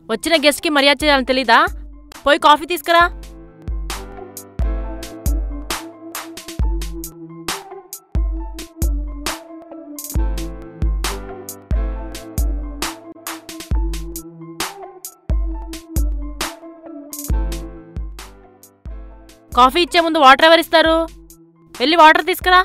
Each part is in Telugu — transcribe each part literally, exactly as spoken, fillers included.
వచ్చిన గెస్ట్కి మర్యాద చేయాలని తెలీదా? పోయి కాఫీ తీసుకురా. కాఫీ ఇచ్చే ముందు వాటర్ ఎవరిస్తారు? వెళ్ళి వాటర్ తీసుకురా.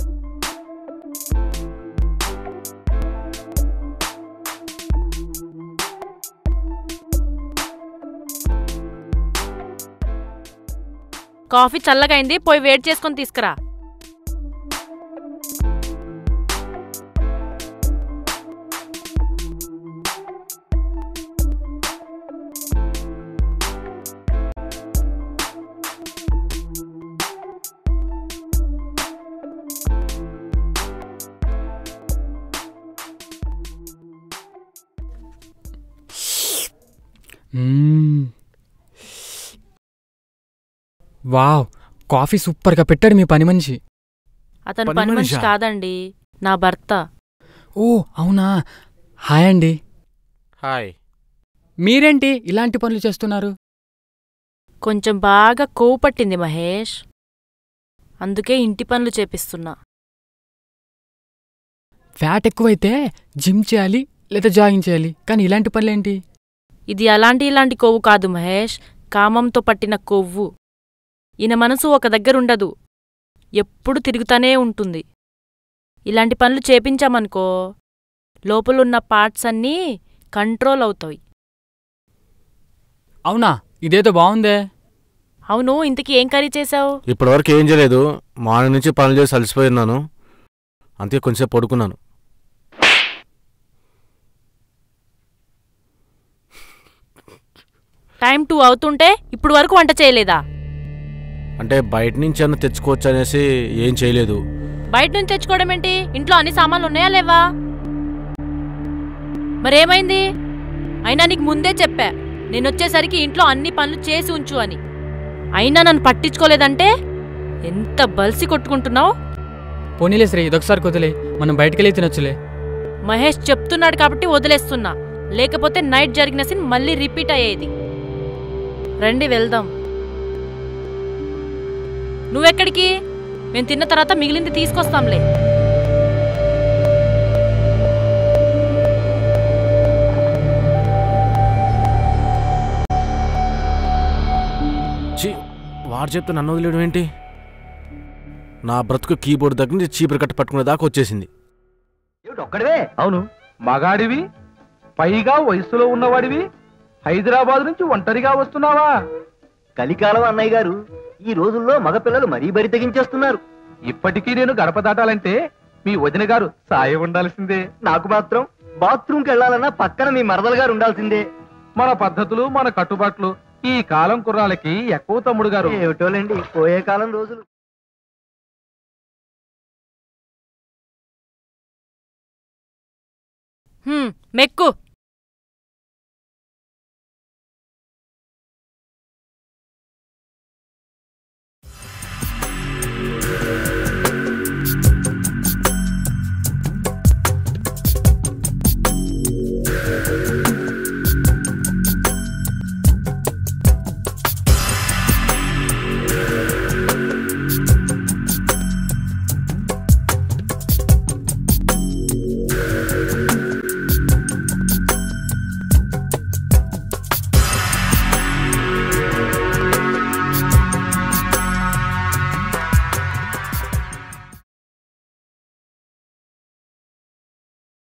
కాఫీ చల్లగైంది, పోయి వేడి చేసుకొని తీసుకురా. వావ్, కాఫీ సూపర్గా పెట్టాడు మీ పని మనిషి. అతను పని మనిషి కాదండి, నా భర్త. ఓ అవునా, హాయ్ అండి. హాయ్. మీరేంటి ఇలాంటి పనులు చేస్తున్నారు? కొంచెం బాగా కొవ్వు పట్టింది మహేష్, అందుకే ఇంటి పనులు చేపిస్తున్నా. ఫ్యాట్ ఎక్కువైతే జిమ్ చేయాలి లేదా జాగింగ్ చేయాలి, కానీ ఇలాంటి పనులేంటి? ఇది అలాంటి ఇలాంటి కొవ్వు కాదు మహేష్, కామంతో పట్టిన కొవ్వు. ఈయన మనసు ఒక దగ్గరుండదు, ఎప్పుడు తిరుగుతానే ఉంటుంది. ఇలాంటి పనులు చేపించామనుకో లోపలున్న పార్ట్స్ అన్నీ కంట్రోల్ అవుతాయి. అవునా, ఇదేదో బాగుందే. అవును, ఇంతకీ ఏం కర్రీ చేశావు? ఇప్పటివరకు ఏం చేయలేదు, మార్నింగ్ నుంచి పనులు చేసి అలసిపోయినాను, అంతే కొంచెంసేపు పడుకున్నాను. టైం టూ అవుతుంటే ఇప్పుడు వరకు వంట చేయలేదా? అంటే బయట నుంచి అన్న తెచ్చుకోవచ్చు అనేసి ఏం చేయలేదు. బయట నుంచి తెచ్చుకోవడం ఏంటి? ఇంట్లో అన్ని సామాన్లు ఉన్నాయా లేవా? మరేమైంది? అయినా నీకు ముందే చెప్పా నేనొచ్చేసరికి ఇంట్లో అన్ని పనులు చేసి ఉంచు అని. అయినా నన్ను పట్టించుకోలేదంటే ఎంత బల్సి కొట్టుకుంటున్నావు. పోనీలే శ్రీ, ఇదొకసారి వదిలే, మనం బయటకెళ్ళి తినొచ్చులే. మహేష్ చెప్తున్నాడు కాబట్టి వదిలేస్తున్నా, లేకపోతే నైట్ జరిగిన సీన్ మళ్ళీ రిపీట్ అయ్యేది. రండి వెళ్దాం. నువ్వెక్కడికి? మేము తిన్న తర్వాత మిగిలింది తీసుకొస్తాంలే. చీ, వాడు చెప్తే నన్ను వదిలేయడం ఏంటి? నా బ్రతుకు కీబోర్డ్ దగ్గర నుంచి చీపురు కట్ట పట్టుకునే దాకా వచ్చేసింది. ఒక్కడివే? అవును, మగాడివి, పైగా వయసులో ఉన్నవాడివి, హైదరాబాద్ నుంచి ఒంటరిగా వస్తున్నావా? కలికాలం అన్నయ్య గారు, ఈ రోజుల్లో మగపిల్లలు మరీ బరి తెగించేస్తున్నారు. ఇప్పటికీ నేను గడప దాటాలంటే మీ వదిన గారు సాయం ఉండాల్సిందే. నాకు మాత్రం బాత్రూమ్కి వెళ్లాలన్నా పక్కన మీ మరదలు గారు ఉండాల్సిందే. మన పద్ధతులు, మన కట్టుబాట్లు ఈ కాలం కుర్రాలకి ఎక్కువ తమ్ముడు గారు. ఏమిటోలేండి, పోయే కాలం రోజులు. మెక్కు